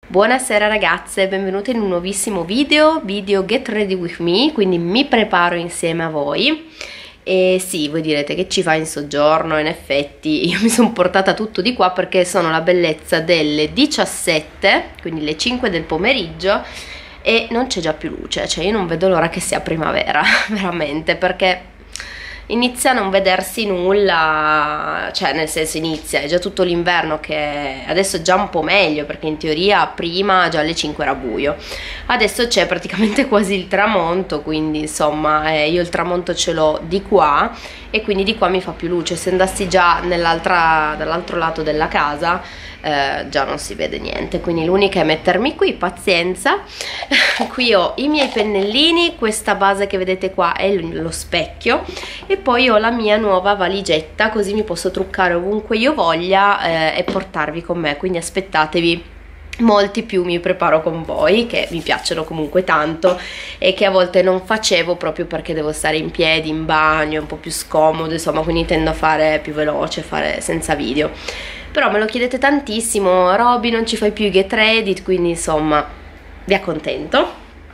Buonasera ragazze, benvenute in un nuovissimo video Get Ready With Me, quindi mi preparo insieme a voi. E sì, voi direte che ci fa in soggiorno, in effetti io mi sono portata tutto di qua perché sono la bellezza delle 17, quindi le 5 del pomeriggio e non c'è già più luce, cioè io non vedo l'ora che sia primavera, veramente, perché inizia a non vedersi nulla, cioè nel senso inizia, è già tutto l'inverno che adesso è già un po' meglio perché in teoria prima già alle 5 era buio, adesso c'è praticamente quasi il tramonto, quindi insomma io il tramonto ce l'ho di qua e quindi di qua mi fa più luce. Se andassi già dall'altro lato della casa già non si vede niente, quindi l'unica è mettermi qui, pazienza. Qui ho i miei pennellini, questa base che vedete qua è lo specchio e poi ho la mia nuova valigetta, così mi posso truccare ovunque io voglia e portarvi con me, quindi aspettatevi molti più mi preparo con voi, che mi piacciono comunque tanto e che a volte non facevo proprio perché devo stare in piedi, in bagno, è un po' più scomodo, insomma, quindi tendo a fare più veloce, fare senza video. Però me lo chiedete tantissimo, Roby non ci fai più i get ready, quindi insomma vi accontento.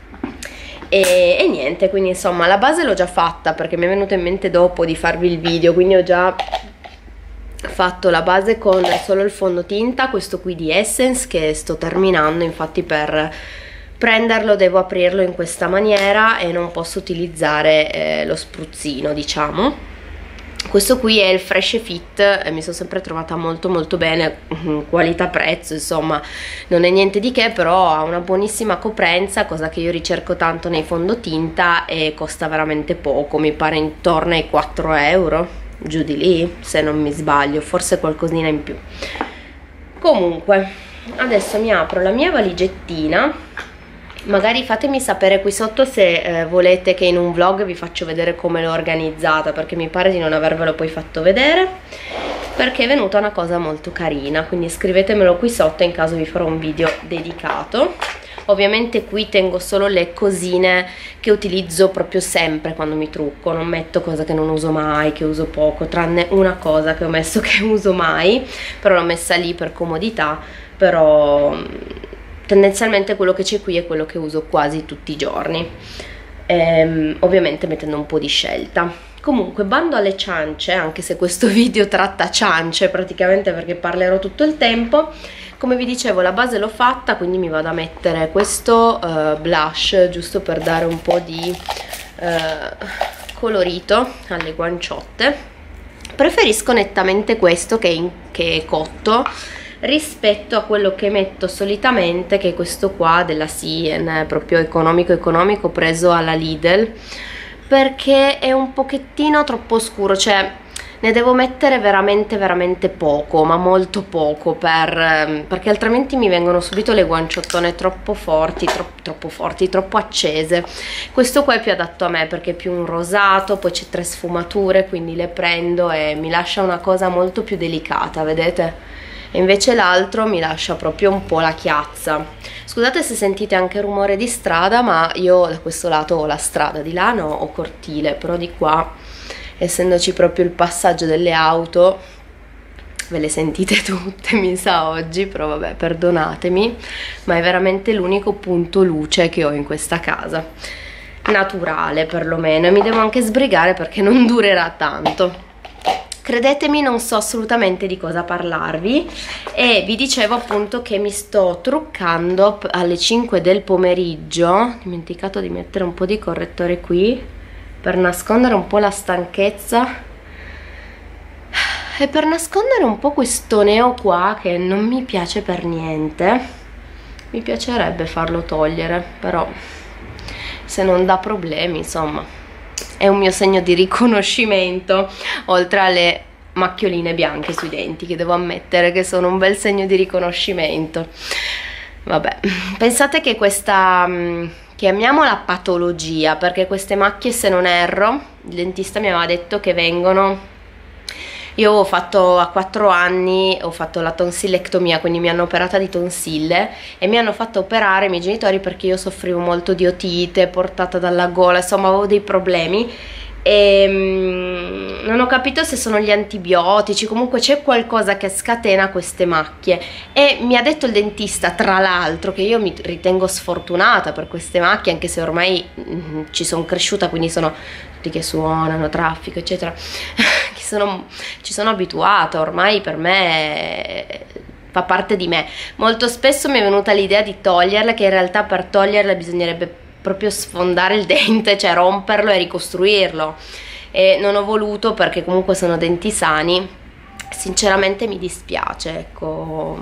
E niente, quindi insomma la base l'ho già fatta perché mi è venuto in mente dopo di farvi il video, quindi ho già fatto la base con solo il fondotinta, questo qui di Essence che sto terminando, infatti per prenderlo devo aprirlo in questa maniera e non posso utilizzare lo spruzzino, diciamo. Questo qui è il Fresh Fit, mi sono sempre trovata molto bene, qualità-prezzo, insomma non è niente di che, però ha una buonissima coprenza, cosa che io ricerco tanto nei fondotinta, e costa veramente poco, mi pare intorno ai 4 euro, giù di lì se non mi sbaglio, forse qualcosina in più. Comunque adesso mi apro la mia valigettina. Magari fatemi sapere qui sotto se volete che in un vlog vi faccio vedere come l'ho organizzata, perché mi pare di non avervelo poi fatto vedere, perché è venuta una cosa molto carina, quindi scrivetemelo qui sotto in caso vi farò un video dedicato. Ovviamente qui tengo solo le cosine che utilizzo proprio sempre quando mi trucco, non metto cose che non uso mai, che uso poco, tranne una cosa che ho messo che uso mai, però l'ho messa lì per comodità, però tendenzialmente quello che c'è qui è quello che uso quasi tutti i giorni, ovviamente mettendo un po' di scelta. Comunque bando alle ciance, anche se questo video tratta ciance praticamente perché parlerò tutto il tempo. Come vi dicevo la base l'ho fatta, quindi mi vado a mettere questo blush giusto per dare un po' di colorito alle guanciotte. Preferisco nettamente questo che è cotto rispetto a quello che metto solitamente, che è questo qua della Sien, proprio economico preso alla Lidl, perché è un pochettino troppo scuro, cioè ne devo mettere veramente poco, ma molto poco, perché altrimenti mi vengono subito le guanciottone troppo forti, troppo accese. Questo qua è più adatto a me perché è più un rosato, poi c'è 3 sfumature, quindi le prendo e mi lascia una cosa molto più delicata, vedete? E invece l'altro mi lascia proprio un po' la chiazza. Scusate se sentite anche rumore di strada, ma io da questo lato ho la strada, di là no, ho cortile, però di qua, essendoci proprio il passaggio delle auto, ve le sentite tutte mi sa oggi, però vabbè, perdonatemi, ma è veramente l'unico punto luce che ho in questa casa, naturale perlomeno, e mi devo anche sbrigare perché non durerà tanto. Credetemi, non so assolutamente di cosa parlarvi e vi dicevo appunto che mi sto truccando alle 5 del pomeriggio. Ho dimenticato di mettere un po' di correttore qui per nascondere un po' la stanchezza e per nascondere un po' questo neo qua che non mi piace per niente. Mi piacerebbe farlo togliere, però se non dà problemi, insomma, è un mio segno di riconoscimento, oltre alle macchioline bianche sui denti, che devo ammettere che sono un bel segno di riconoscimento. Vabbè, pensate che questa, chiamiamola patologia, perché queste macchie, se non erro, il dentista mi aveva detto che vengono... Io ho fatto a 4 anni, ho fatto la tonsillectomia, quindi mi hanno operata di tonsille e mi hanno fatto operare i miei genitori perché io soffrivo molto di otite, portata dalla gola, insomma avevo dei problemi e non ho capito se sono gli antibiotici, comunque c'è qualcosa che scatena queste macchie. E mi ha detto il dentista, tra l'altro, che io mi ritengo sfortunata per queste macchie, anche se ormai ci sono cresciuta, quindi sono tutti che suonano, traffico eccetera ci sono abituata, ormai per me fa parte di me. Molto spesso mi è venuta l'idea di toglierle, che in realtà per toglierle bisognerebbe proprio sfondare il dente, cioè romperlo e ricostruirlo, e non ho voluto perché comunque sono denti sani. Sinceramente mi dispiace, ecco,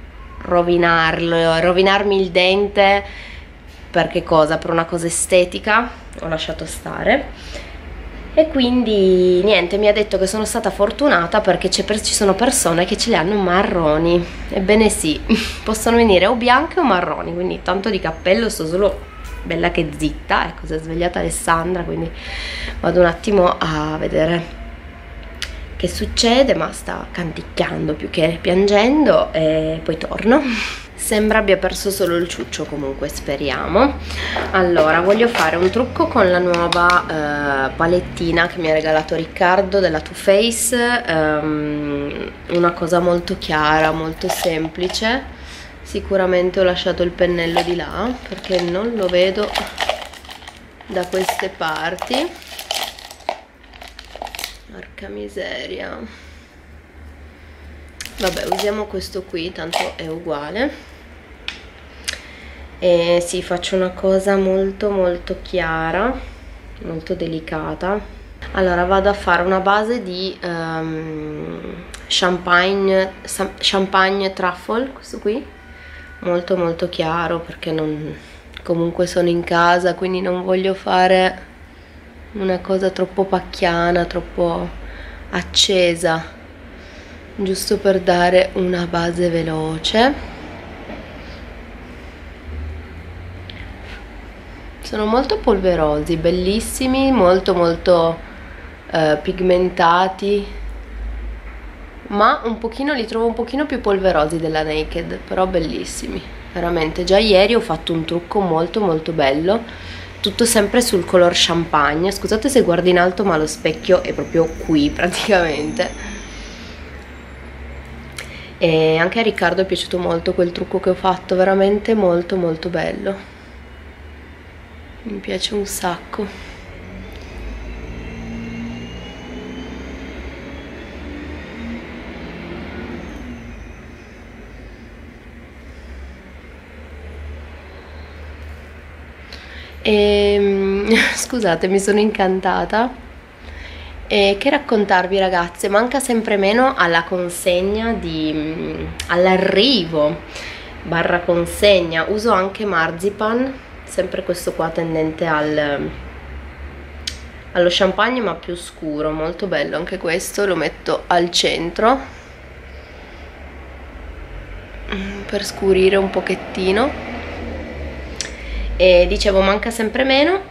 rovinarmi il dente perché cosa? Per una cosa estetica ho lasciato stare. E quindi niente, mi ha detto che sono stata fortunata perché ci sono persone che ce le hanno marroni. Ebbene sì, possono venire o bianche o marroni, quindi tanto di cappello, sto solo bella che zitta. Ecco, si è svegliata Alessandra, quindi vado un attimo a vedere che succede, ma sta canticchiando più che piangendo, e poi torno. Sembra abbia perso solo il ciuccio, comunque speriamo. Allora, voglio fare un trucco con la nuova palettina che mi ha regalato Riccardo della Too Faced, una cosa molto chiara, molto semplice. Sicuramente ho lasciato il pennello di là perché non lo vedo da queste parti. Porca miseria. Vabbè, usiamo questo qui, tanto è uguale. E sì, faccio una cosa molto molto chiara, molto delicata. Allora, vado a fare una base di champagne truffle, questo qui, molto molto chiaro, perché comunque sono in casa, quindi non voglio fare una cosa troppo pacchiana, troppo accesa, giusto per dare una base veloce. Sono molto polverosi, bellissimi, molto molto pigmentati, ma un pochino li trovo un pochino più polverosi della Naked, però bellissimi, veramente. Già ieri ho fatto un trucco molto molto bello, tutto sempre sul color champagne. Scusate se guardo in alto, ma lo specchio è proprio qui praticamente. E anche a Riccardo è piaciuto molto quel trucco che ho fatto, veramente molto molto bello, mi piace un sacco. Scusate, mi sono incantata. Che raccontarvi, ragazze, manca sempre meno alla consegna all'arrivo barra consegna. Uso anche Marzipan, sempre questo qua tendente allo champagne ma più scuro, molto bello anche questo. Lo metto al centro per scurire un pochettino. E dicevo, manca sempre meno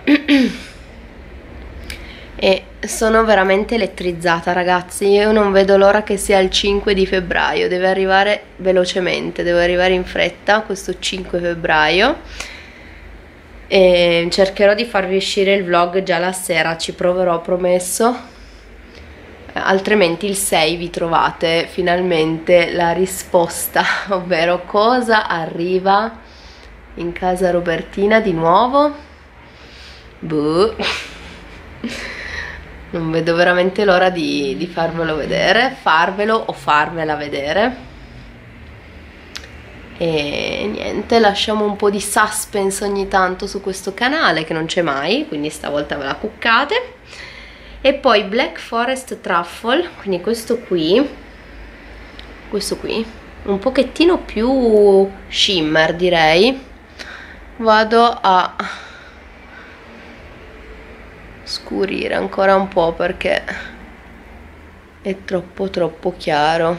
e sono veramente elettrizzata, ragazzi. Io non vedo l'ora che sia il 5 di febbraio, deve arrivare velocemente, deve arrivare in fretta questo 5 febbraio. E cercherò di farvi uscire il vlog già la sera, ci proverò, promesso, altrimenti il 6 vi trovate finalmente la risposta, ovvero cosa arriva in casa Robertina di nuovo. Boh. Non vedo veramente l'ora di farvelo vedere, farvelo o farvela vedere. E niente, lasciamo un po' di suspense ogni tanto su questo canale, che non c'è mai, quindi stavolta ve la cuccate. E poi Black Forest Truffle, quindi questo qui, un pochettino più shimmer direi. Vado a scurire ancora un po' perché è troppo chiaro.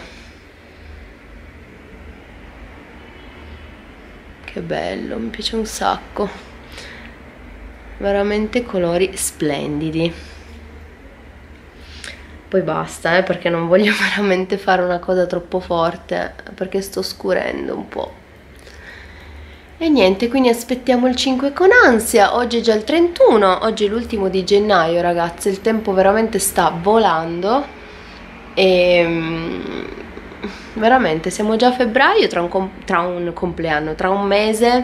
Che bello, mi piace un sacco, veramente colori splendidi. Poi basta, perché non voglio veramente fare una cosa troppo forte, perché sto scurendo un po'. E niente, quindi aspettiamo il 5 con ansia. Oggi è già il 31, oggi è l'ultimo di gennaio, ragazze. Il tempo veramente sta volando. E veramente siamo già a febbraio, tra un compleanno, tra un mese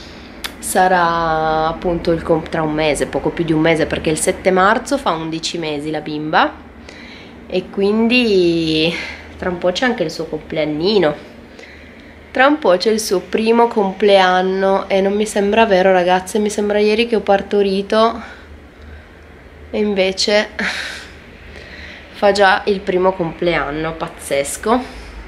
sarà appunto tra un mese, poco più di un mese, perché il 7 marzo fa 11 mesi la bimba. E quindi tra un po' c'è anche il suo compleannino. Tra un po' c'è il suo primo compleanno e non mi sembra vero, ragazze, mi sembra ieri che ho partorito e invece fa già il primo compleanno, pazzesco.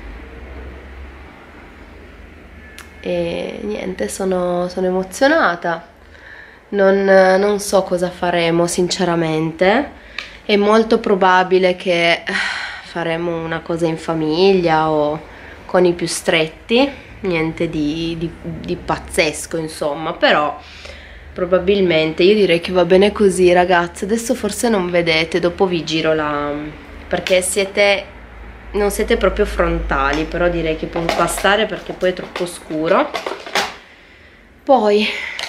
E niente, sono emozionata, non so cosa faremo sinceramente, è molto probabile che faremo una cosa in famiglia o con i più stretti, niente di pazzesco insomma, però probabilmente io direi che va bene così, ragazzi. Adesso forse non vedete, dopo vi giro perché non siete proprio frontali, però direi che può bastare perché poi è troppo scuro. Poi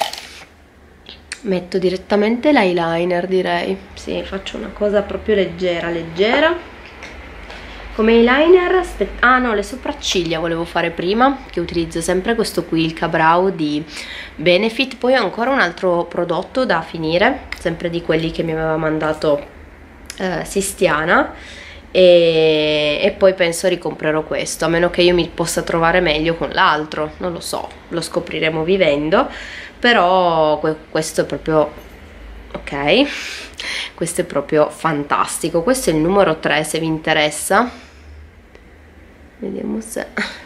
metto direttamente l'eyeliner, direi, sì, faccio una cosa proprio leggera leggera. Come eyeliner, ah no, le sopracciglia volevo fare prima, che utilizzo sempre questo qui, il Ka-Brow di Benefit. Poi ho ancora un altro prodotto da finire, sempre di quelli che mi aveva mandato Sistiana, e poi penso ricomprerò questo, a meno che io mi possa trovare meglio con l'altro, non lo so, lo scopriremo vivendo. Però questo è proprio ok, questo è proprio fantastico. Questo è il numero 3, se vi interessa, vediamo se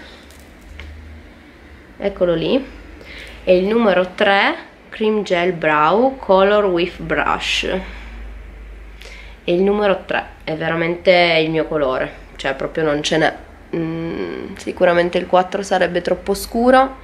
eccolo lì, è il numero 3 Cream Gel Brow Color with Brush, è il numero 3, è veramente il mio colore, cioè proprio non ce n'è. Sicuramente il 4 sarebbe troppo scuro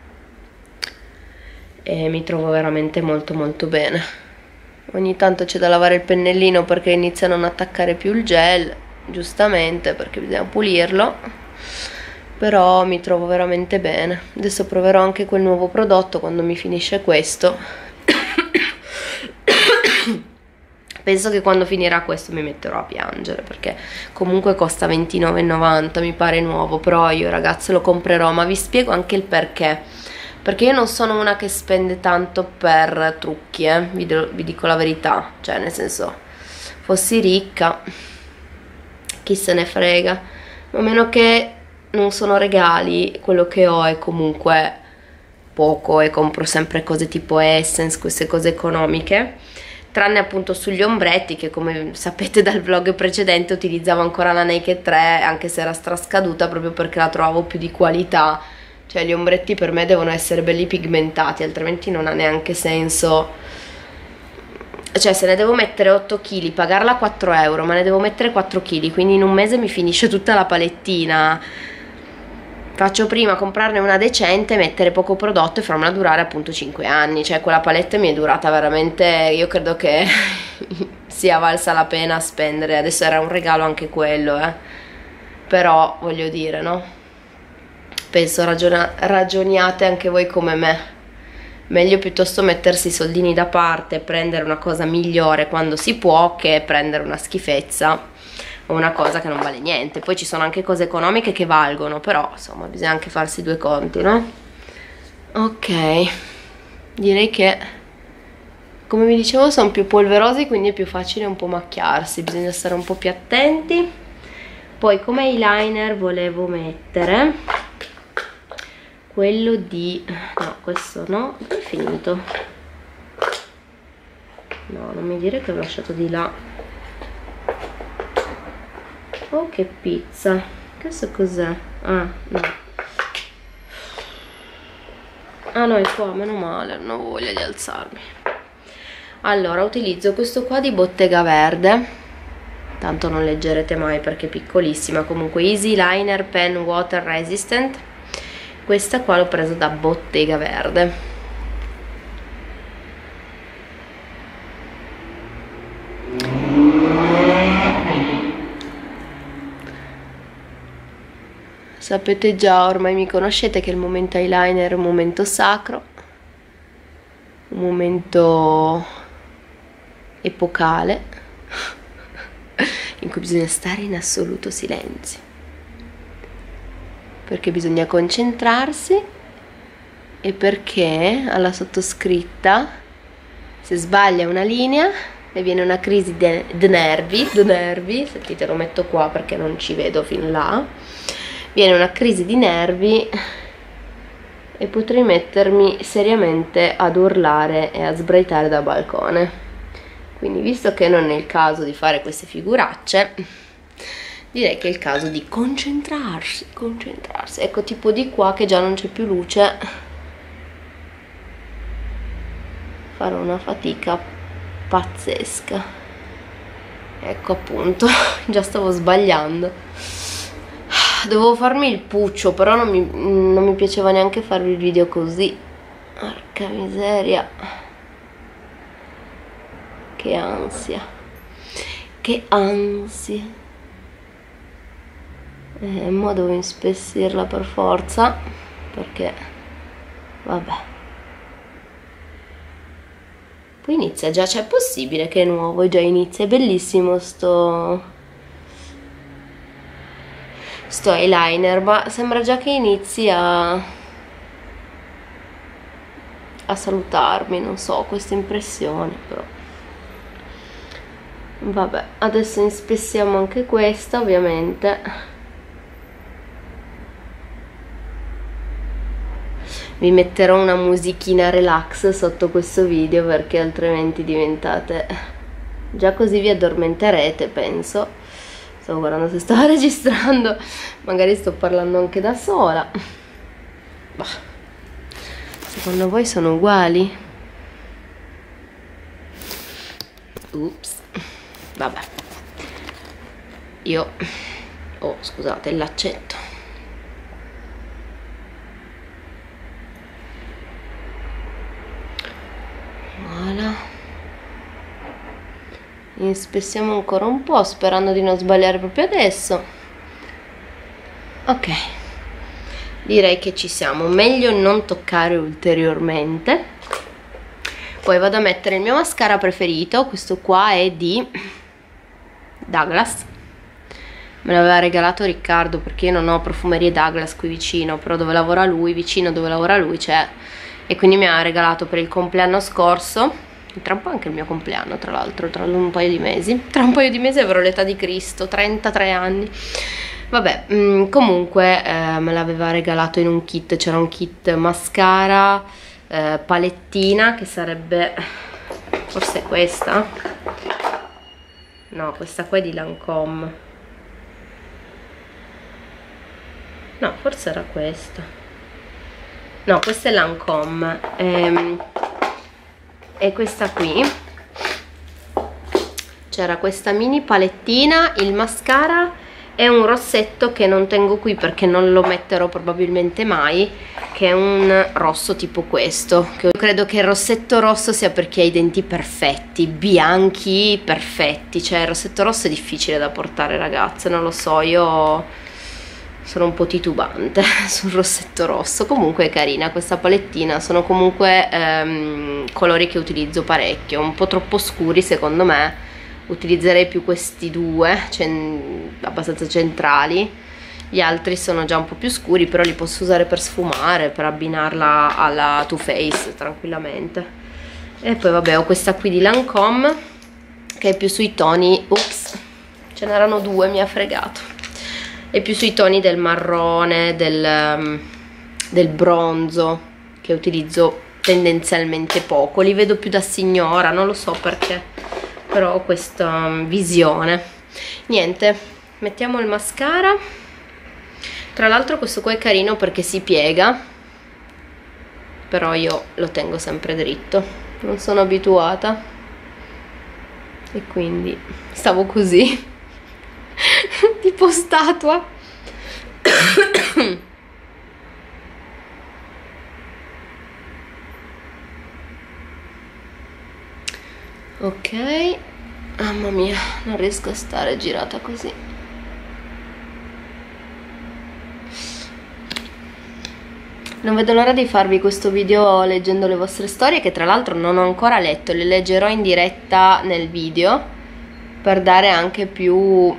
e mi trovo veramente molto molto bene. Ogni tanto c'è da lavare il pennellino perché inizia a non attaccare più il gel, giustamente, perché bisogna pulirlo, però mi trovo veramente bene. Adesso proverò anche quel nuovo prodotto quando mi finisce questo. Penso che quando finirà questo mi metterò a piangere, perché comunque costa 29,90, mi pare nuovo, però io, ragazze, lo comprerò. Ma vi spiego anche il perché. Perché io non sono una che spende tanto per trucchi, vi dico la verità. Cioè, nel senso, fossi ricca, chi se ne frega. A meno che non sono regali, quello che ho è comunque poco e compro sempre cose tipo Essence, queste cose economiche. Tranne appunto sugli ombretti, che come sapete dal vlog precedente utilizzavo ancora la Naked 3, anche se era strascaduta, proprio perché la trovavo più di qualità. Cioè gli ombretti per me devono essere belli pigmentati, altrimenti non ha neanche senso. Cioè se ne devo mettere 8 kg, pagarla 4 euro, ma ne devo mettere 4 kg, quindi in un mese mi finisce tutta la palettina. Faccio prima comprarne una decente, mettere poco prodotto e farmela durare appunto 5 anni. Cioè quella palette mi è durata veramente, io credo che sia valsa la pena spendere. Adesso era un regalo anche quello, però voglio dire, no? Penso ragioniate anche voi come me. Meglio piuttosto mettersi i soldini da parte e prendere una cosa migliore quando si può, che prendere una schifezza o una cosa che non vale niente. Poi ci sono anche cose economiche che valgono, però insomma bisogna anche farsi due conti, no? Ok, direi che, come vi dicevo, sono più polverosi, quindi è più facile un po' macchiarsi, bisogna stare un po' più attenti. Poi come eyeliner volevo mettere quello di... no, questo no, è finito. No, non mi dire che l'ho lasciato di là. Oh, che pizza. Questo cos'è? Ah, no. Ah no, è qua, meno male, non ho voglia di alzarmi. Allora, utilizzo questo qua di Bottega Verde. Tanto non leggerete mai perché è piccolissima. Comunque Easy Liner Pen Water Resistant. Questa qua l'ho presa da Bottega Verde. Sapete già, ormai mi conoscete, che il momento eyeliner è un momento sacro, un momento epocale in cui bisogna stare in assoluto silenzio, perché bisogna concentrarsi e perché alla sottoscritta, se sbaglia una linea, le viene una crisi di nervi, sentite, lo metto qua perché non ci vedo fin là, viene una crisi di nervi e potrei mettermi seriamente ad urlare e a sbraitare da balcone. Quindi, visto che non è il caso di fare queste figuracce, direi che è il caso di concentrarsi. Ecco, tipo di qua che già non c'è più luce, farò una fatica pazzesca. Ecco, appunto, già stavo sbagliando. Dovevo farmi il puccio, però non mi piaceva neanche farvi il video così. Porca miseria, che ansia, che ansia. Mo devo inspessirla per forza, perché vabbè. Poi inizia già, cioè è possibile che è nuovo e già inizia, è bellissimo sto eyeliner, ma sembra già che inizi a salutarmi, non so, questa impressione, però vabbè. Adesso inspessiamo anche questa, ovviamente. Vi metterò una musichina relax sotto questo video, perché altrimenti diventate, già così vi addormenterete, penso. Stavo guardando se stavo registrando, magari sto parlando anche da sola. Bah, secondo voi sono uguali? Ups, vabbè. Io scusate, il laccetto. Voilà. Inspessiamo ancora un po', sperando di non sbagliare proprio adesso. Ok, direi che ci siamo. Meglio non toccare ulteriormente. Poi vado a mettere il mio mascara preferito. Questo qua è di Douglas, me l'aveva regalato Riccardo, perché io non ho profumerie Douglas qui vicino, però dove lavora lui, vicino dove lavora lui c'è, e quindi mi ha regalato per il compleanno scorso. Tra un po' anche il mio compleanno, tra l'altro, tra un paio di mesi. Tra un paio di mesi avrò l'età di Cristo, 33 anni. Vabbè, comunque me l'aveva regalato in un kit. C'era un kit mascara, palettina, che sarebbe forse questa. No, questa qua è di Lancôme. No, forse era questa. No, questa è Lancôme. E questa qui, c'era questa mini palettina, il mascara e un rossetto che non tengo qui perché non lo metterò probabilmente mai, che è un rosso tipo questo, che credo che il rossetto rosso sia per chi ha i denti perfetti, bianchi perfetti. Cioè il rossetto rosso è difficile da portare, ragazze, non lo so, io sono un po' titubante sul rossetto rosso. Comunque è carina questa palettina, sono comunque colori che utilizzo parecchio, un po' troppo scuri secondo me, utilizzerei più questi due, abbastanza centrali. Gli altri sono già un po' più scuri, però li posso usare per sfumare, per abbinarla alla Too Faced tranquillamente. E poi vabbè, ho questa qui di Lancôme che è più sui toni, ups, ce n'erano due, mi ha fregato. È più sui toni del marrone, del bronzo, che utilizzo tendenzialmente poco. Li vedo più da signora, non lo so perché, però ho questa visione. Niente, mettiamo il mascara. Tra l'altro questo qua è carino perché si piega, però io lo tengo sempre dritto, non sono abituata e quindi stavo così tipo statua. Ok, mamma mia, non riesco a stare girata così. Non vedo l'ora di farvi questo video leggendo le vostre storie, che tra l'altro non ho ancora letto, le leggerò in diretta nel video per dare anche più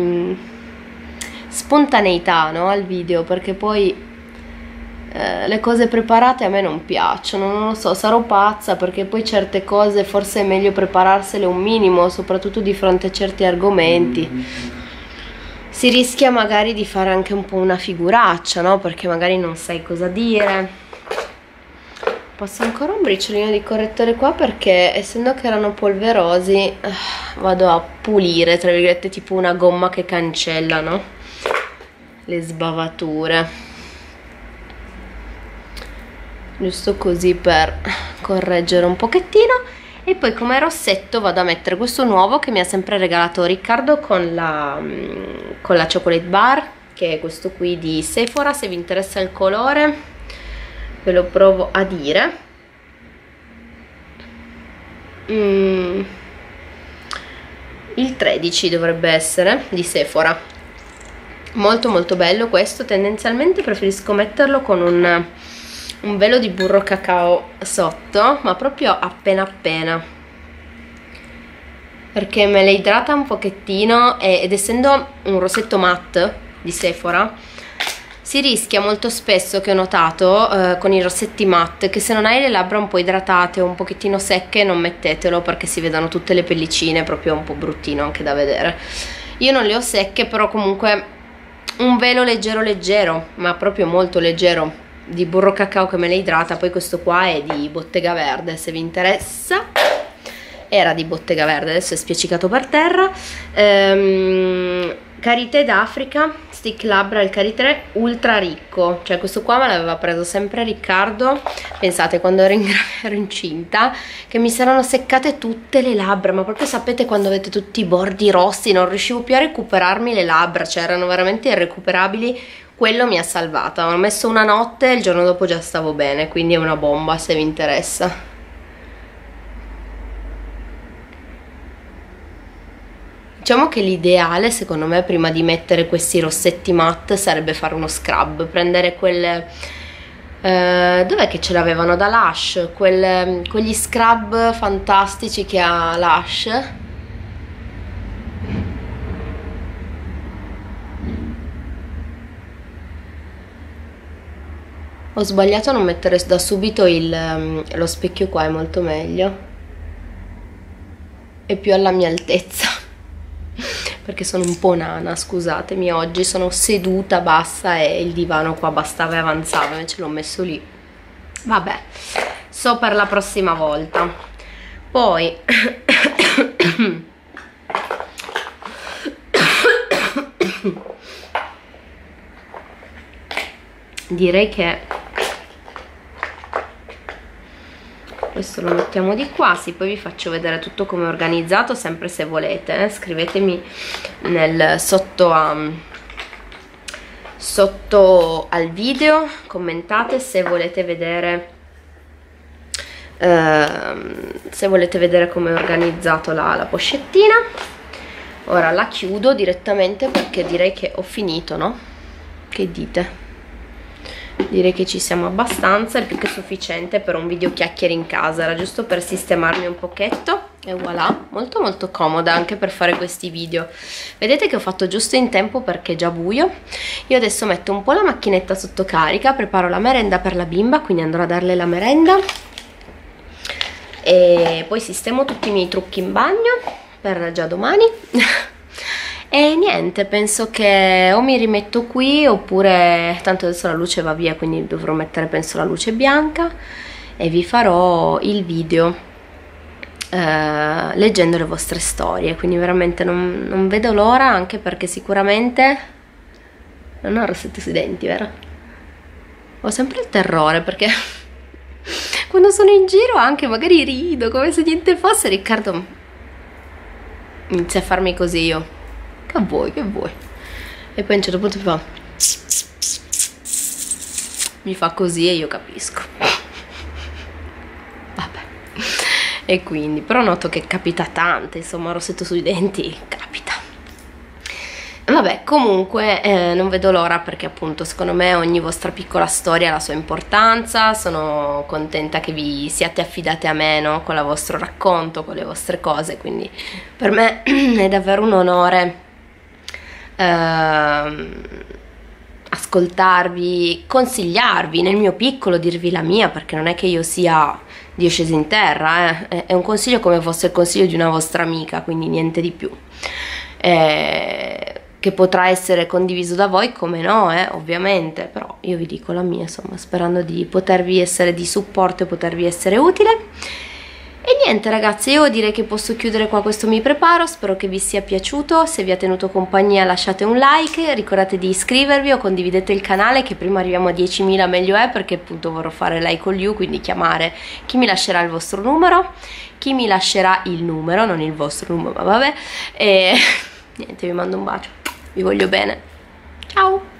spontaneità, no, al video, perché poi le cose preparate a me non piacciono, non lo so, sarò pazza, perché poi certe cose forse è meglio prepararsele un minimo, soprattutto di fronte a certi argomenti. Si rischia magari di fare anche un po' una figuraccia, no? Perché magari non sai cosa dire. Passo ancora un briciolino di correttore qua, perché essendo che erano polverosi vado a pulire, tra virgolette, tipo una gomma che cancella, no? Le sbavature, giusto così per correggere un pochettino. E poi come rossetto vado a mettere questo nuovo che mi ha sempre regalato Riccardo con la chocolate bar, che è questo qui di Sephora. Se vi interessa il colore ve lo provo a dire. Il 13 dovrebbe essere, di Sephora. Molto molto bello questo. Tendenzialmente preferisco metterlo con un velo di burro cacao sotto, ma proprio appena appena, perché me le idrata un pochettino, ed essendo un rossetto matte di Sephora si rischia molto spesso, che ho notato con i rossetti matte, che se non hai le labbra un po' idratate o un pochettino secche non mettetelo, perché si vedono tutte le pellicine, proprio un po' bruttino anche da vedere. Io non le ho secche, però comunque un velo leggero leggero, ma proprio molto leggero, di burro cacao che me le idrata. Poi questo qua è di Bottega Verde, se vi interessa. Era di Bottega Verde, adesso è spiaccicato per terra. Karité d'Africa, stick labbra al karité ultra ricco, cioè questo qua me l'aveva preso sempre Riccardo, pensate, quando ero incinta, che mi si erano seccate tutte le labbra, ma proprio sapete quando avete tutti i bordi rossi, non riuscivo più a recuperarmi le labbra, cioè erano veramente irrecuperabili. Quello mi ha salvata, ho messo una notte e il giorno dopo già stavo bene, quindi è una bomba se vi interessa. Diciamo che l'ideale secondo me prima di mettere questi rossetti matte sarebbe fare uno scrub, prendere quelle... dov'è che ce l'avevano da Lush? Quegli scrub fantastici che ha Lush. Ho sbagliato a non mettere da subito lo specchio qua, è molto meglio, è più alla mia altezza, perché sono un po' nana, scusatemi, oggi sono seduta bassa e il divano qua bastava e avanzava, invece l'ho messo lì. Vabbè, so per la prossima volta. Poi direi che questo lo mettiamo di qua, sì, poi vi faccio vedere tutto come è organizzato, sempre se volete, scrivetemi sotto al video, commentate se volete vedere come è organizzato la pochettina. Ora la chiudo direttamente, perché direi che ho finito, no? Che dite? Direi che ci siamo abbastanza, è più che sufficiente per un video chiacchiere in casa, era giusto per sistemarmi un pochetto e voilà, molto molto comoda anche per fare questi video. Vedete che ho fatto giusto in tempo perché è già buio. Io adesso metto un po' la macchinetta sotto carica, preparo la merenda per la bimba, quindi andrò a darle la merenda e poi sistemo tutti i miei trucchi in bagno per già domani. E niente, penso che o mi rimetto qui oppure, tanto adesso la luce va via, quindi dovrò mettere penso la luce bianca e vi farò il video leggendo le vostre storie, quindi veramente non vedo l'ora, anche perché sicuramente non ho rossetto sui denti, vero? Ho sempre il terrore, perché quando sono in giro anche magari rido come se niente fosse, Riccardo inizia a farmi così, io che vuoi, che vuoi? E poi a un certo punto mi fa così e io capisco. Vabbè. E quindi, però noto che capita tante, insomma, rossetto sui denti capita. Vabbè, comunque non vedo l'ora, perché appunto secondo me ogni vostra piccola storia ha la sua importanza. Sono contenta che vi siate affidate a me, no? Con il vostro racconto, con le vostre cose, quindi per me è davvero un onore ascoltarvi, consigliarvi nel mio piccolo, dirvi la mia, perché non è che io sia Dio sceso in terra, è un consiglio come fosse il consiglio di una vostra amica, quindi niente di più. Che potrà essere condiviso da voi, come no, ovviamente, però io vi dico la mia, insomma, sperando di potervi essere di supporto e potervi essere utile. E niente ragazzi, io direi che posso chiudere qua questo mi preparo. Spero che vi sia piaciuto. Se vi ha tenuto compagnia lasciate un like, ricordate di iscrivervi o condividete il canale, che prima arriviamo a 10.000 meglio è, perché appunto vorrò fare like all you, quindi chiamare chi mi lascerà il vostro numero, chi mi lascerà il numero, non il vostro numero, ma vabbè. E niente, vi mando un bacio, vi voglio bene, ciao!